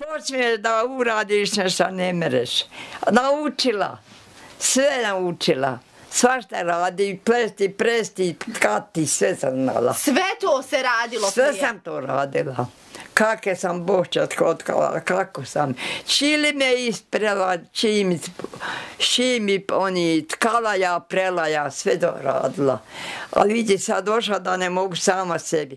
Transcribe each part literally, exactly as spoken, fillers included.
Počne da uradiš nešto, ne mereš. Naučila, sve naučila. Svašta radi, plesti, presti, tkati, sve sam znala. Sve to se radilo prije? Sve sam to radila. Kakve sam bošćat kotkala, kako sam. Čili me isprela, čim, čim mi oni tkala ja, prela ja, sve to radila. Ali vidi, sad došla da ne mogu sama sebi.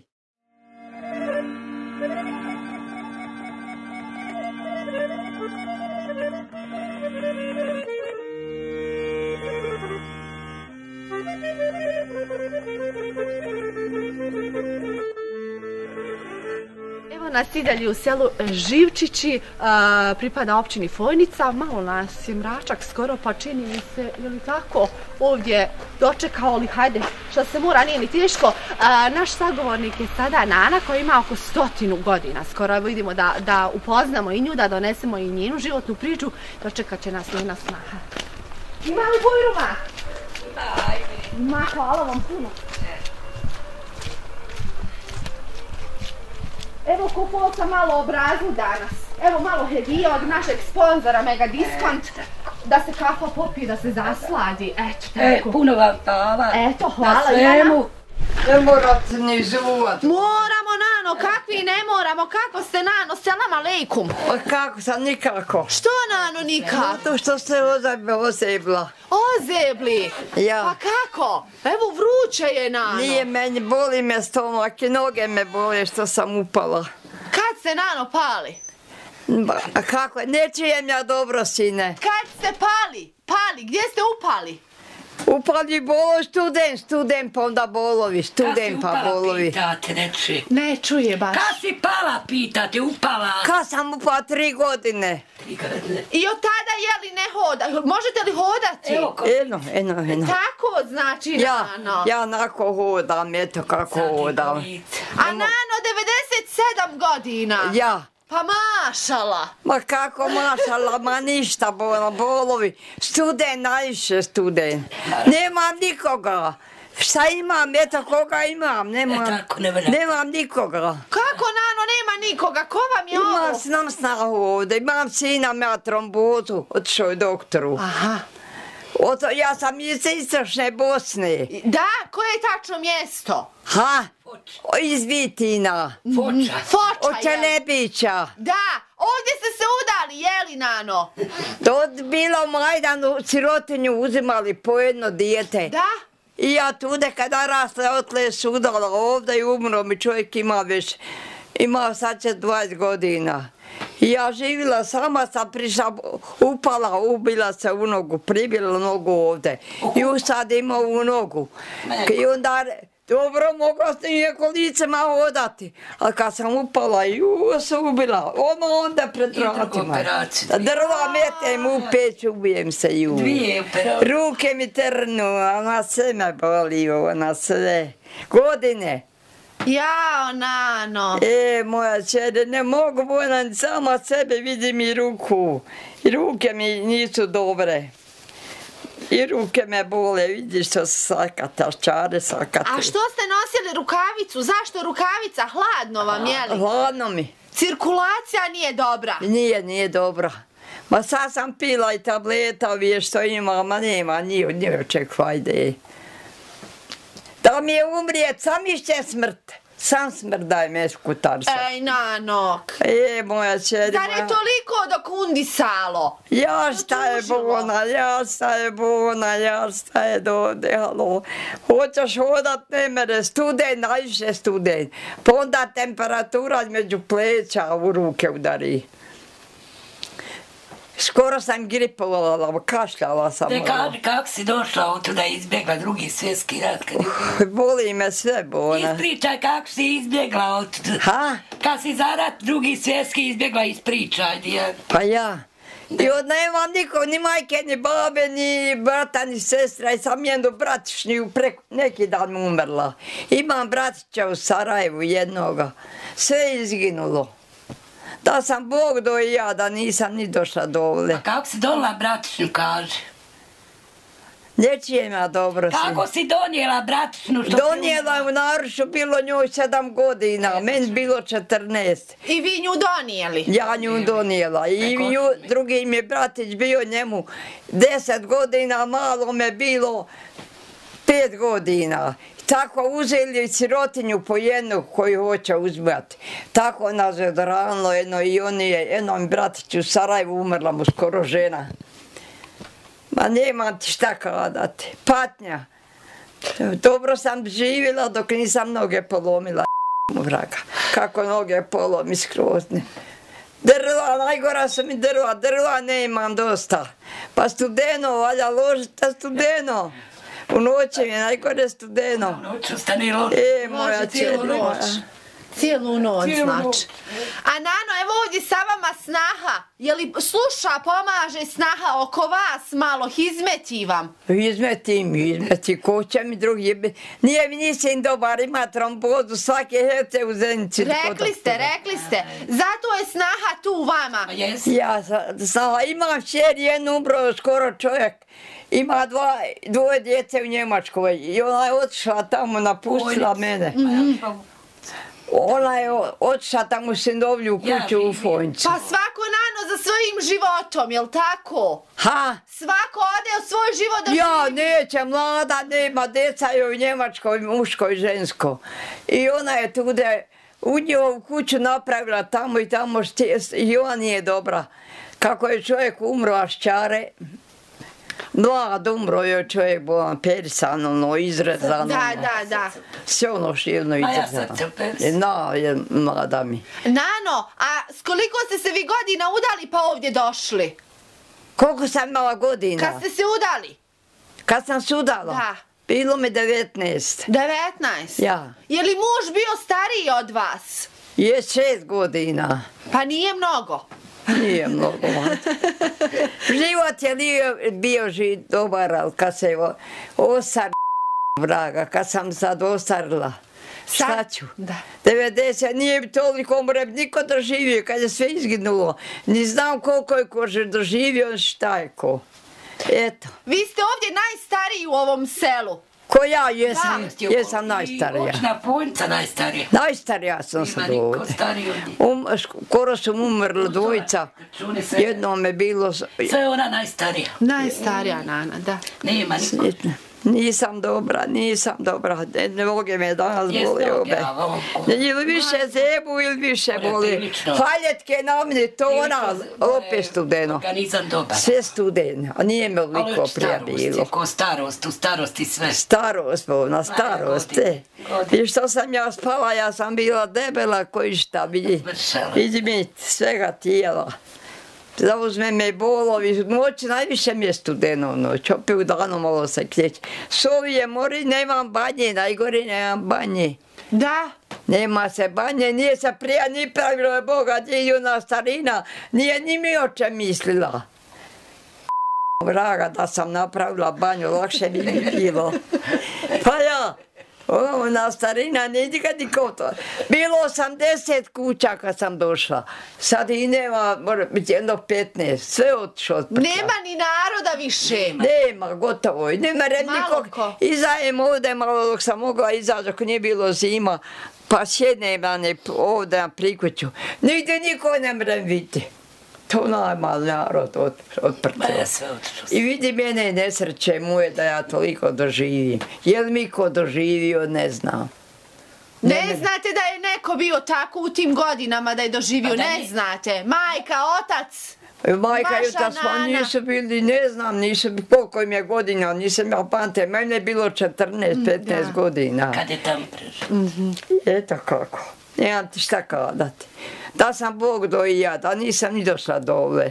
Evo nas i dalje u selu Živčići, pripada općini Fojnica, malo nas je mračak skoro, pa čini mi se, je li tako, ovdje dočekao li, hajde, što se mora, nije ni teško. Naš sagovornik je sada Nana koja ima oko stotinu godina, skoro vidimo da upoznamo i nju, da donesemo i njenu životnu priču, dočekat će nas njena snaha. Ima li bujruma? Ima, hvala vam puno. Evo kupovao sam malo obrazu danas. Evo malo hedija od našeg sponzora Mega Diskont. Da se kafa popije, da se zasladi. Eto tako. E, puno vam hvala. Eto, hvala. Na svemu. Ne morate ni žuvat. Moramo, Nano, kakvi ne moramo. Kako ste, Nano? Selam alejkum. Kako sam, nikako. Što, Nano, nikako? Zato što se ozebla. Ozebli? Ja. Pa kako? Evo vruće je, Nano. Nije meni, boli me stomak i noge me bole što sam upala. Kad se, Nano, pali? A kako je? Ne čujem ja dobro, sine. Kad ste pali? Pali? Gdje ste upali? Upali bolo, student, student, pa onda bolovi, student pa bolovi. Kad si upala, pitate, ne čuje. Ne čuje baš. Kad si pala, pitate, upala. Kad sam upala, tri godine. Tri godine. I od tada je li ne hoda? Možete li hodati? Evo ko... Eno, eno, eno. Tako znači, Ja, Nano. ja onako hodam, eto kako hodam. A Nano, devedeset sedam godina. Ja. Pa mašala. Ma kako mašala, ma ništa bola, bolovi. Student, najviše student. Nemam nikoga. Šta imam, eto koga imam, nemam, nemam nikoga. Kako, Nano, nema nikoga? Ko vam je ovo? Imam znam snahu ovdje, imam sina, ima trombozu, otišao je doktoru. Aha. Oto, ja sam iz istočne Bosne. Da, koje je tačno mjesto? Ha? Iz Vitina. Foča. Foča, Od Čelebića. Da, ovdje ste se udali, jeli, Nano? To bilo u Majdanu, sirotinju uzimali po jedno dijete. Da? I ja tude kada rasle, otle se udala ovdje i umro mi, čovjek ima već, ima sad će dvadeset godina. I ja živjela sama, sam prišla, upala, ubila se u nogu, pribila nogu ovdje. I sad ima u nogu. I onda, dobro, mogla sam i kolicima hodati. Ali kad sam upala, ju se ubila. Ono onda pred vratima. Drva metem u peć, ubijem se ju. Dvije operacije. Ruke mi trnu, ona sve me boli, ona sve. Godine. Jao, Nano. E, moja čere, ne mogu, ona sama sebe vidim i ruku. I ruke mi nisu dobre. I ruke me bole, vidiš što se sakata, čare sakate. A što ste nosili rukavicu? Zašto rukavica? Hladno vam, jeli? Hladno mi. Cirkulacija nije dobra. Nije, nije dobra. Ma sad sam pila i tableta, ovije što imam, ma nema, nije, nije očekvajde. Da mi je umrijet, sam išće smrt. Sam smrt daj me skutarsa. Ej, Nano. E, moja čeri, Zar je toliko dokundisalo? Ja šta je bona, ja šta je bona, ja šta je dode, halo. Hoćeš hodat, ne mere, student, najviše student. Pa onda temperatura među pleća u ruke udari. Skoro sam gripovala, kašljala sam. Te kaži, kako si došla od tuda i izbjegla drugi svjetski rat? Boli me sve, bona. Ispričaj kako si izbjegla od tuda. Ha? Kad si za rat drugi svjetski izbjegla, ispričaj. Pa ja. I od nemam nikog, ni majke, ni babe, ni brata, ni sestra. I sam jednu bratišnju, neki dan umrla. Imam bratića u Sarajevu jednoga. Sve je izginulo. Da sam Bog do i ja, da nisam ni došla dole. A kako si dola bratišnju, kaže? Nečijem ja dobro si. Kako si donijela bratičnu što Donijela u narušu, bilo njoj sedam godina, meni bilo četrnaest. I vi nju donijeli? Ja nju donijela. I nju, drugi mi je bratić bio njemu deset godina, malo me bilo pet godina. Tako uzeli sirotinju po jednu koju hoće uzmati. Tako nas je odranilo jedno i on je, jednom bratiću u Sarajevu umrla mu skoro žena. Ma nemam ti šta kadati. Patnja. Dobro sam živjela dok nisam noge polomila. Vraga. Kako noge polomi skrozne. Drva, najgora su mi drva. Drva nemam dosta. Pa studeno, valja ložiti studeno. U noći mi je najgore studeno. U noću stani lož. E, moja cijelu noć. Cijelu noć, znači. A Nano, evo ovdje sa vama snaha. Je li sluša, pomaže snaha oko vas malo, izmeti vam? Izmeti mi, izmeti, ko će mi drugi. Nije mi nisim dobar, ima trombozu, svake hece u Zenici. Rekli ste, rekli ste. Zato je snaha tu vama. Ja sam, imam šer, jednu umro skoro čovjek. Ima dva, dvoje djece u Njemačkoj i ona je otišla tamo, napustila mene. Ona je otišla tamo u Sindovlju u kuću u Fojnicu. Pa svako Nano za svojim životom, jel tako? Ha? Svako ode u svoj život da Ja, živi. neće, mlada nema, deca je u Njemačkoj, muško i žensko. I ona je tude u njihovu kuću napravila tamo i tamo i ona nije dobra. Kako je čovjek umro, a šćare, mlad umro je čovjek, bolan perisan, ono, izrezano. Da, da, da. Sve ono šivno izrezano. Na, je mlada mi. Nano, a s koliko ste se vi godina udali pa ovdje došli? Koliko sam imala godina? Kad ste se udali? Kad sam se udala? Da. Bilo mi devetnaest. devetnaest? Ja. Je li muž bio stariji od vas? Je šest godina. Pa nije mnogo. Nije mnogo. Život je nije bio živ dobar, ali kad se osar vraga, kad sam sad ostarila, šta ću? devedeset, nije bi toliko umre, niko doživio, kad je sve izginulo. Ni znam koliko je ko doživio, šta je ko. Eto. Vi ste ovdje najstariji u ovom selu. Ko ja jesam, jesam najstarija. Očna Fojnica najstarija. Najstarija sam sad ovdje. Skoro su umrli dvojica. Jednom je bilo... Sve ona najstarija. Najstarija Nana, da. Nema niko. Nisam dobra, nisam dobra. Noge me danas boli obe. Ili više zebu ili više boli. Haljetke na mne, to ona, opet studeno. Organizam dobar. Sve studeno, a nije me oliko prije bilo. Ko starost, u starosti sve. Starost, na starost, e. I što sam ja spala, ja sam bila debela koji šta vidi. Vidi mi svega tijela. Zauzme me bolovi, noć najviše mi je studeno noć, opet u danu malo se kljeći. Sovije mori, nemam banje, najgore nemam banje. Da? Nema se banje, nije se prija ni pravilo je Boga, nije ona starina, nije ni mi oče mislila. Vraga da sam napravila banju, lakše bi mi bilo. Pa ja, ona starina, nije nikad niko to. Bilo osamdeset kuća kad sam došla. Sad i nema, mora biti jedno petnaest, sve otišlo od prka. Nema ni naroda više. Nema, gotovo. Nema red nikog. Izajem ovdje malo dok sam mogla izaći, dok nije bilo zima. Pa sjednem ovdje na prikuću. Nigdje niko ne mrem vidjeti. To najmal narod otprtilo. I vidi mene nesreće moje da ja toliko doživim. Je li mi ko doživio, ne znam. Ne znate da je neko bio tako u tim godinama da je doživio, ne znate. Majka, otac, Majka i otac nisu bili, ne znam, nisu koliko im je godina, nisam ja pamte. Mene je bilo četrnaest petnaest godina. Kad je tamo prešao? Eto kako. Nemam ti šta kadati. Da sam Bog do i ja, da nisam ni došla do ove.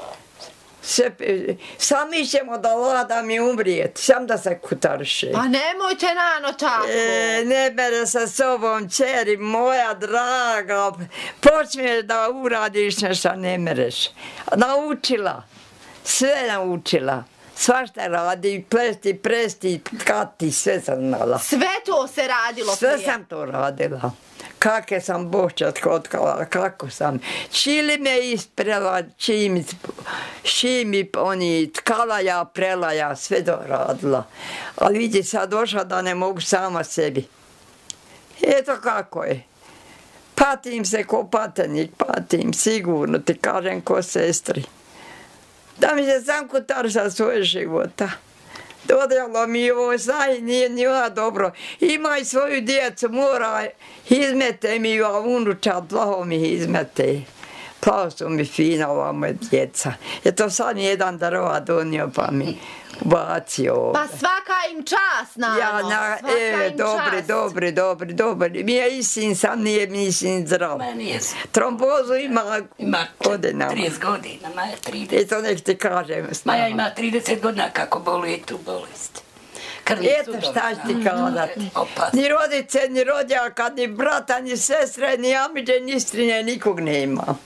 Sami ćemo da vlada mi umrijeti, sam da se kutarše. Pa nemojte Nano tako. Ne bere sa sobom, čeri moja draga, počne da uradiš nešto, ne mereš. Naučila, sve naučila. Svašta radi, plesti, presti, tkati, sve sam znala. Sve to se radilo prije? Sve sam to radila. Kakve sam bošćat kotkala, kako sam. Čili me isprela, čim šimi, oni tkalaja, prelaja, sve doradila. Ali vidi, sad došla da ne mogu sama sebi. Eto kako je. Patim se ko patenik, patim, sigurno ti kažem ko sestri. Da mi se sam kutarša svoje života. Dodjelo mi ovo, znaj, nije ni ona dobro. Ima i svoju djecu, mora, izmete mi, a unučat, plaho mi izmete. Plaho su mi fina ova moja djeca. Je to sad jedan darova donio pa mi ubacio. Pa svaka im čast, Nano. Ja, na, e, dobri, dobri, dobri, dobri. Mi je i sin sam, nije mi sin zdrav. Ma nije. Trombozu ima Ima godinama. trideset godina, ma je trideset. I to nek ti kažem. Ma ja ima trideset godina kako boluje tu bolest. Eto šta ću ti kazati. Ni rodice, ni rodjaka, ni brata, ni sestre, ni amiđe, ni strinje, nikog nema.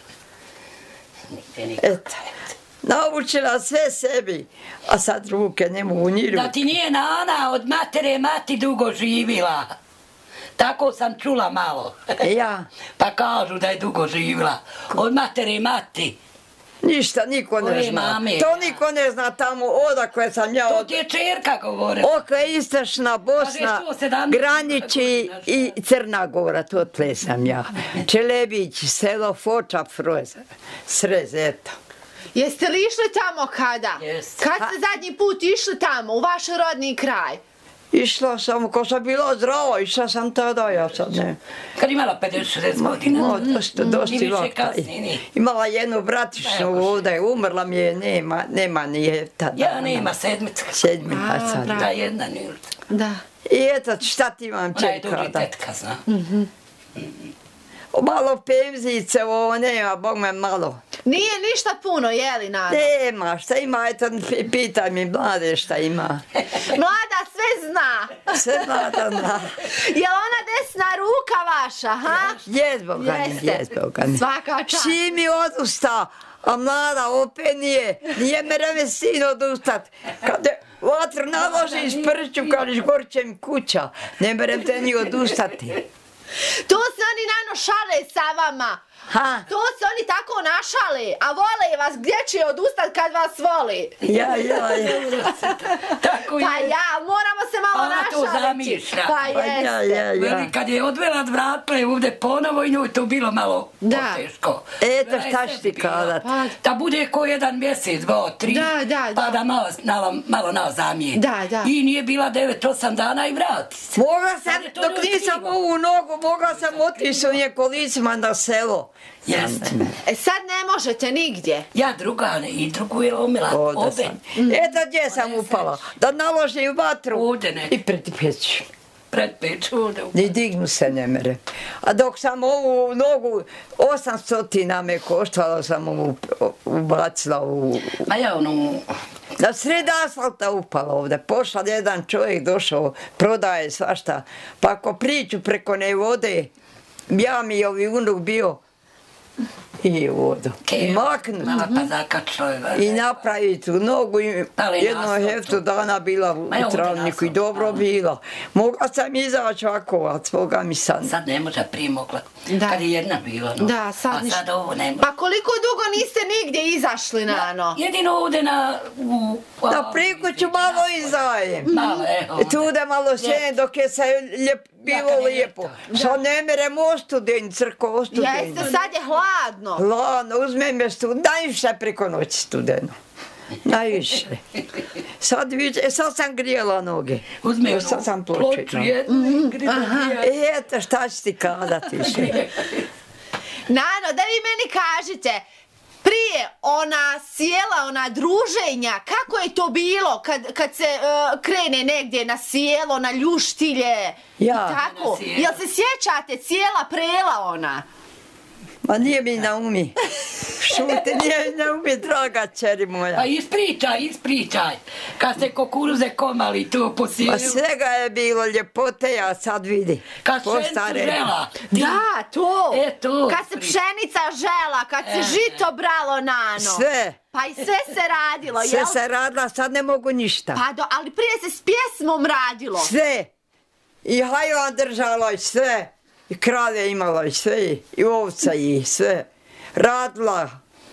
Eto. Naučila sve sebi, a sad ruke ne mogu ni ruke. Da ti nije Nana od matere mati dugo živila. Tako sam čula malo. Ja. Pa kažu da je dugo živila. Od matere mati. Ništa, niko ne zna. To niko ne zna tamo odakle sam ja. To ti je čerka govorila. Okle istočna Bosna, graniči i Crna Gora, to tle sam ja. Čelebić, selo Foča, Srez, eto. Jeste li išli tamo kada? Jeste. Kad ste zadnji put išli tamo, u vaš rodni kraj? Išla sam, ko sam bila zdrava, išla sam tada, ja sad ne. Kad imala pedeset šezdeset godina. No, dosta, dosta vakta. Imala jednu bratičnu ovdje, umrla mi je, nema, nema nije tada. Ja nema, sedmica. Sedmica sad. Da, jedna njuta. Da. I eto, šta ti vam Ona je čeka? duži tetka, zna. Malo pemzice, ovo nema, bog me malo. Nije ništa puno, jeli, Nano? Nema, šta ima, eto, pitaj mi mlade šta ima. Mlada sve zna. Sve mlada zna. Je li ona desna ruka vaša, ha? Jes, Bogani, jes, Bogani. Svaka čast. Šimi odusta, a mlada opet nije, nije mere sin odustat. Kad vatru naložiš pršću, kažeš, gorće mi kuća, ne merem te ni odustati. To se oni, Nano, šale sa vama. Ha? To se oni tako našale, a vole vas, gdje će odustat kad vas voli? Ja, ja, ja. Tako je. Pa ja, moramo se malo Ona to našaliti. zamišlja. Pa Pa ja, ja, jeste. ja. Veli, kad je odvela vratila je ovdje ponovo i njoj to bilo malo Da. teško. Eto, šta ću ti kazat? Da bude ko jedan mjesec, dva, tri, Da, da, da. pa da malo, malo, malo nazamije. Da, da. I nije bila devet, osam dana i vrati se. Mogla sam, Sad je to dok ljudi nisam krivo. ovu nogu, mogla sam otići u nje kolicima na selo. Jeste. E sad ne možete nigdje. Ja druga ne, i drugu je lomila. Ovdje Obe. sam. Eto gdje sam upala. Da naložim vatru Ovdje neki. i pred peću. Pred peću ovdje. Ni dignu se ne mere. A dok sam ovu nogu, osamstotina me koštalo sam ovu ubacila u... A ja ono... Na sred asfalta upala ovdje. Pošla jedan čovjek, došao, prodaje svašta. Pa ako priču preko ne vode, ja mi ovi unuk bio i u vodu. I maknut. Mala pa zakačilo je. I napraviti tu nogu i Ali jedno naslovcu. heftu dana bila u Ma je ovdje travniku i naslovcu, dobro a. bila. Mogla sam izaći ovako, a svoga mi sad. Sad ne može prije mogla. Da. Kad je jedna bila. No. Da, sad A ništa. sad ovo ne može. Pa koliko dugo niste nigdje izašli, Nano? Jedino ovdje na... U, Na prikuću malo izajem. Malo, evo. Tude malo šen dok je se ljep, bilo kad je lijepo. ljeto. Sad ne merem ostuden, crko ostuden. Jeste, sad je hladno. Hladno, uzme me studen, najviše preko noći studeno. Najviše. Sad, vidiš, e, sad sam grijela noge. Uzme Sad sam onu ploče. ploču jednu. E, eto, šta ću ti kazati više? Nano, da vi meni kažete, prije ona sjela, ona druženja, kako je to bilo kad, kad se uh, krene negdje na sjelo, na ljuštilje i Ja. tako? Na sjelo. Jel se sjećate, cijela prela ona? Ma nije mi na umi. Šuti, nije mi na umi, draga čeri moja. Pa ispričaj, ispričaj. Kad se kukuruze komali tu po sjelu. Pa svega je bilo ljepote, ja sad vidi. Kad pšenicu Postare. žela. ti- Da, to. E, to. Kad se pšenica žela, kad se E. žito bralo, Nano. Sve. Pa i sve se radilo, Sve jel? se radila, sad ne mogu ništa. Pa do, ali prije se s pjesmom radilo. Sve. I hajvan držala i sve. I krave imala i sve. I ovca i sve. Radila.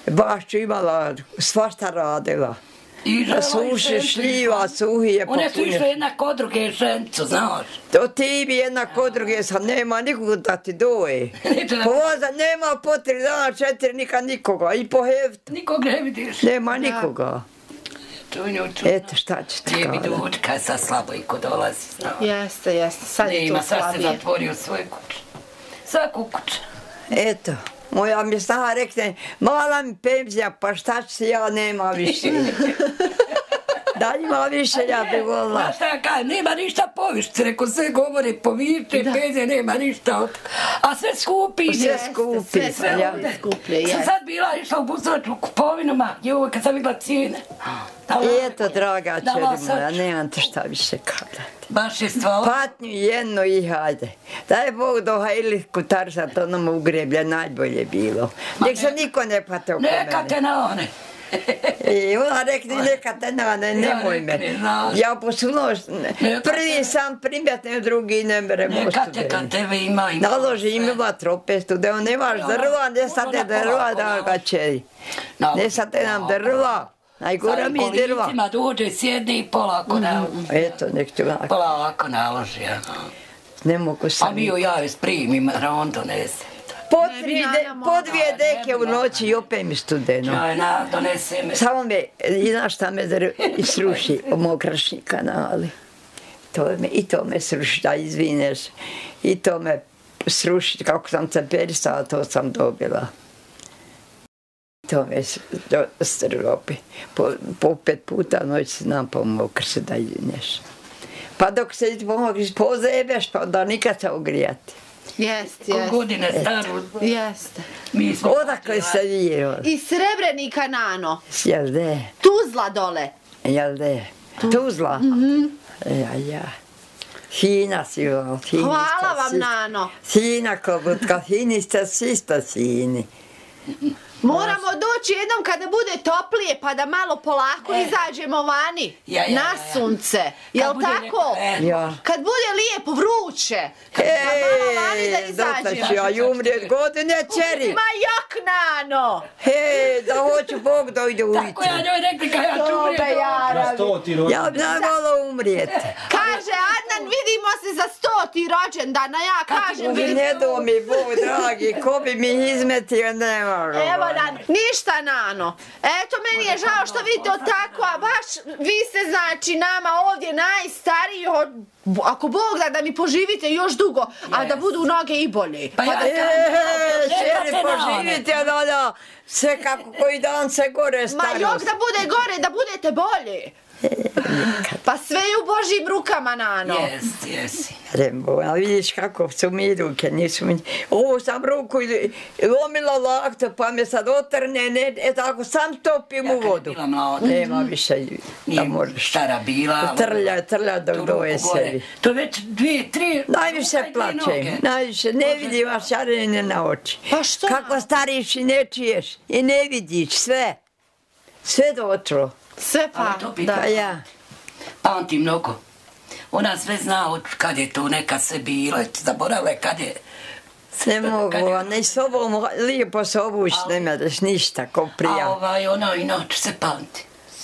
Bašću imala, svašta radila. Suši, šljiva, suhije, one su išle jedna kod druge žencu, znaš. To ti mi jedna kod druge sam, nema nikoga da ti doje. Povoza, nema po tri dana, četiri, nikad nikoga, i po heftu. Nikog ne vidiš. Nema nikoga. Čunju, čunju. Eto, šta ću ti Nije mi kada. dučka, sad slabo i ko dolazi, znaš. Jeste, jeste, sad je Nema, to sad se slabije. zatvorio svoj kuć. Svaku kuć. Eto, moja mi snaha rekne, mala mi penzija, pa šta ću se, ja nema više. Da ima više, ja bi volila. Pa šta kaj, nema ništa povišće, reko sve govore povišće, penzije, nema ništa od... A sve skupi. Sve skupi, sve, sve ja. ovdje skuplje, Sam jeste. sad bila, išla u Buzovaču kupovinu, ma, joj, kad sam vidjela cijene. Eto, draga Da, čeri moja, sad- nemam ti šta više kazati. Baš je stvala. Patnju jedno i hajde. Daj Bog do Hajliku Tarsa, to nam ugreblje najbolje bilo. Nek se niko ne pate oko Neka mene. te na one. I ona rekli, neka te na ne, nemoj me. rekli, znaš. Ja posunuo, Neka prvi te- sam primjetne, drugi ne mere Neka mostu. te kad tebe ima i... Naloži ima tropestu, da on nemaš drva, ne sate Ono na drva, polako, da ga čeri. Naloži Ne sate nam polako. drva, najgora mi je drva. Kolicima dođe, sjedni i polako naloži. Eto, nek ću ovako. Polako naloži, ano. Ne mogu A sam. mi joj ja joj sprimim, a on donese. Po, Ne bi tri Nana de, mogla. po dvije deke u noći i opet mi studeno. Ja na, donese me. Samo me, i znaš šta me zar- i sruši o mokrašni kanali. To me, I to me sruši, da izvineš. I to me sruši, kako sam se perisala, to sam dobila. To me stropi. Po, po pet puta noć znam pomokr se da izvineš. Pa dok se pomokriš, pozebeš, pa da nikad se ogrijati. Jeste, Ko jeste. godine staru, Jeste. mi smo... Odakle se viro? I Srebrenika, Nano. Jel de? Tuzla dole. Jel de? Tuzla? Ja, ja. Fina si ovo, fini ste Hvala vam, svi- Nano. Fina kobutka, fini ste, svi ste fini. Moramo doći jednom kada bude toplije, pa da malo polako izađemo vani. Ja, ja, na ja, ja. sunce. Kad Jel bude tako? lijepo, e. Ja. Kad bude lijepo, vruće. Pa malo vani da Ej, dotle izađemo. ću ja i umrijet godine, čeri. Ma jok, Nano. Hej, da hoću Bog da ide Tako ujutro. ja njoj rekli kad ja ću Tobe, umrijeti. Jara. Ja bi najmalo umrijet. Kaže, Adnan, vidimo se za stoti rođendan, a ja kažem... Uvi ne do mi, Bog dragi, ko bi mi izmetio, ne mogu. Evo, Nano, ništa, Nano. Eto, meni je žao što vi to tako, a baš vi ste, znači, nama ovdje najstariji, od- ako Bog da, da mi poživite još dugo, a da budu noge i bolje. Pa ja E, sam... čeri, poživite, da, da, sve kako koji dan se gore Ma starost. jok da bude gore, da budete bolje. Pa sve je u Božjim rukama, Nano. Jesi, jesi. Rembo, a vidiš kako su mi ruke, nisu mi... Ovo sam ruku i- lomila lakto, pa me sad otrne, ne, e tako sam topim Ja u kad je vodu. bila mlada. Nema više da Nije možeš. stara bila. Trlja, trlja dok tu doje ruku gore. sebi. To već dvije, tri... Najviše ruka i dvije noge. plaćem, najviše, ne vidiš šarenje na oči. Pa što? Kako stariš i ne čuješ i ne vidiš sve. Sve došlo. Sve pa, Ali to da. Pa ja. Pamti mnogo. Ona sve zna od kad je to neka sve bilo, zaboravila je kad je... Ne mogu, a ne s ovom lijepo se obuć, ne mereš ništa, ko A prija. ovaj, ona inače se pamti.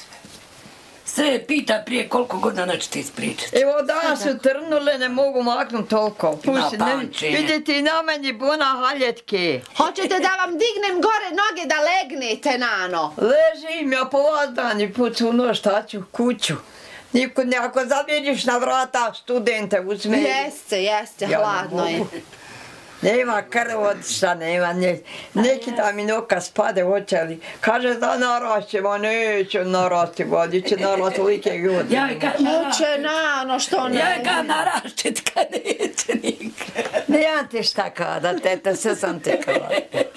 Sve je pita prije koliko godina da će ti ispričati. Evo danas su trnule, ne mogu maknut toliko. Pusti, ne, pamćenje. vidite i na meni bona haljetke. Hoćete da vam dignem gore noge da legnete, Nano? Ležim ja po vas dan i pucuno šta ću, kuću. Niko ne, ako zaviriš na vrata studente uzme. Jeste, jeste, Ja ne hladno je. mogu. Nema krvodišta, nema, ne, neki da mi noka spade hoće li. Kaže da narašćemo, neće narasti, vodi će narasti like godine. Ja je kad Hoće, Nano, što ne? Ja je kad naraštit, kad neće nikad. Nemam ti šta kada, tete, sve sam te kada.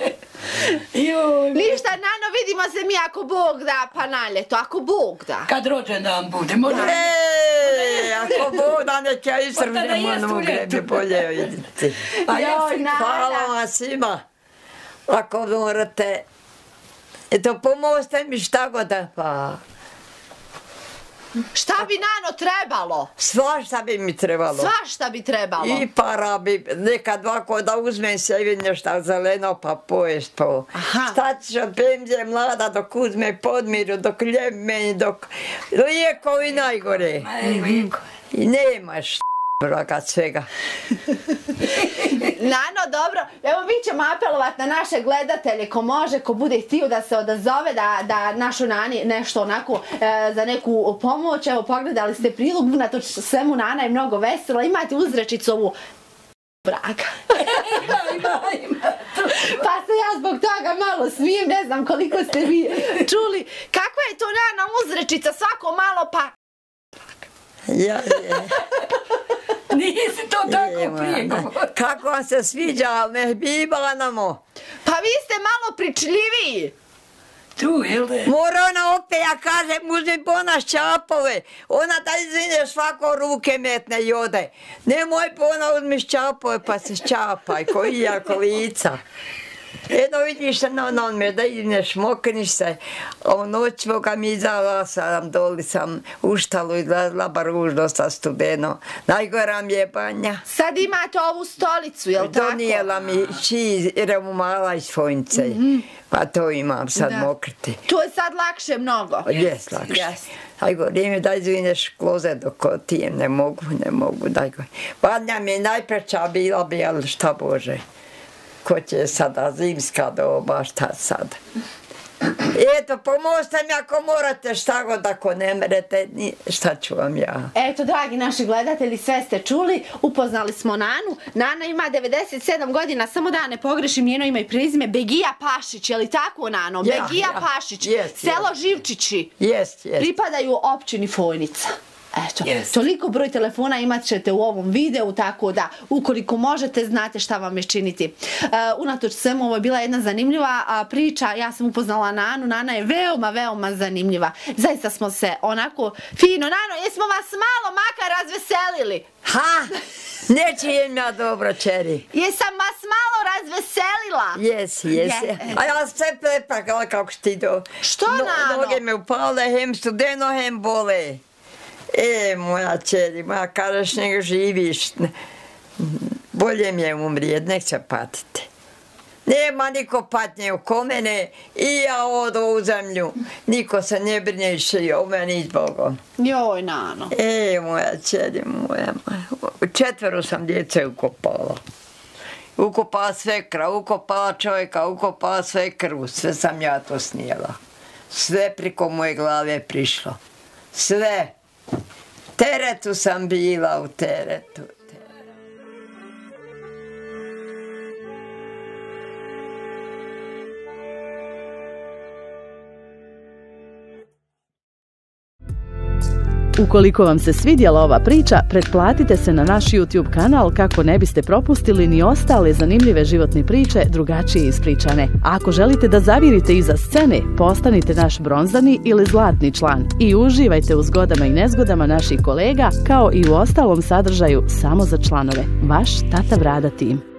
Joj. Ništa, Nano, vidimo se mi ako Bog da, pa na ljeto, ako Bog da. Kad rođendan bude, možda... Ej, ako Bog da neće ja Možda da isrvnemo jest u ono ljetu. grebe bolje vidite. Pa Joj, jesi, Nana. Hvala vam svima. Ako morate, eto pomozite mi šta god da pa. Šta bi Nano trebalo? Svašta bi mi trebalo. Svašta bi trebalo. I para bi, nekad ovako da uzmem sebi nešto zeleno pa pojest po. Šta ćeš od penzije mlada dok uzme podmiru, dok ljep meni, dok lijekovi najgore. I nemaš braga svega. Nano, dobro, evo mi ćemo apelovat na naše gledatelje, ko može, ko bude htio da se odazove, da, da našo Nani nešto onako e, za neku pomoć. Evo, pogledali ste prilog, unatoč svemu Nana je mnogo vesela, imate uzrečicu ovu braga. Pa se ja zbog toga malo smijem, ne znam koliko ste vi čuli. Kako je to Nana uzrečica, svako malo pa... Ja, je. Nije se to tako prije. Kako vam se sviđa, me bibala namo? Pa vi ste malo pričljiviji. Tu, jel da? Mora ona opet, ja kažem, uzmi bona šćapove. Ona da izvine svako ruke metne i ode. Nemoj bona uzmi šćapove pa se šćapaj, ko iako lica. Jedno vidiš se na onom me da ideš, mokniš se, a u noć moga mi izdala sam, doli sam u štalu izlazila, bar už dosta studeno. Najgora mi je banja. Sad imate ovu stolicu, jel tako? Donijela mi či reumala iz Fojnice, pa to imam sad mokriti. To je sad lakše mnogo. Jes, lakše. Daj go, vrijeme da izvineš kloze dok otijem, ne mogu, ne mogu, daj go. Banja mi je najpreča bila bi, ali šta Bože. Ko će sada, zimska doba, šta sad? Eto, pomozite mi ako morate šta god, ako ne merete, šta ću vam ja? Eto, dragi naši gledatelji, sve ste čuli, upoznali smo Nanu. Nana ima devedeset sedam godina, samo da ne pogrešim njeno ime i prezime, Begija Pašić, je li tako, Nano? Begija Pašić, selo Živčići, pripadaju općini Fojnica. Eto, toliko broj telefona imat ćete u ovom videu, tako da ukoliko možete, znate šta vam je činiti. Unatoč svemu, ovo je bila jedna zanimljiva priča, ja sam upoznala Nanu, Nana je veoma, veoma zanimljiva. Zaista smo se onako fino, Nano, jesmo vas malo makar razveselili? Ha, nečijem ja dobro, čeri. Jesam vas malo razveselila? Jesi, jesi. A ja se prepakala kako ti do... Što, Nano? Noge me upale, hem studeno, hem bole. E, moja čeri, moja kažeš nego živiš, bolje mi je umrijet, nek se patite. Nema niko patnje oko mene i ja odo u zemlju, niko se ne brine više o meni s Bogom. Joj, Nano. E, moja čeri, moja, moja. Četvero sam djece ukopala. Ukopala svekra, ukopala čovjeka, ukopala svekru, sve sam ja to snijela. Sve priko moje glave prišlo. Sve. Teretu sam bila u teretu. Ukoliko vam se svidjela ova priča, pretplatite se na naš YouTube kanal kako ne biste propustili ni ostale zanimljive životne priče drugačije ispričane. A ako želite da zavirite iza scene, postanite naš bronzani ili zlatni član i uživajte u zgodama i nezgodama naših kolega, kao i u ostalom sadržaju samo za članove. Vaš Tata Brada tim.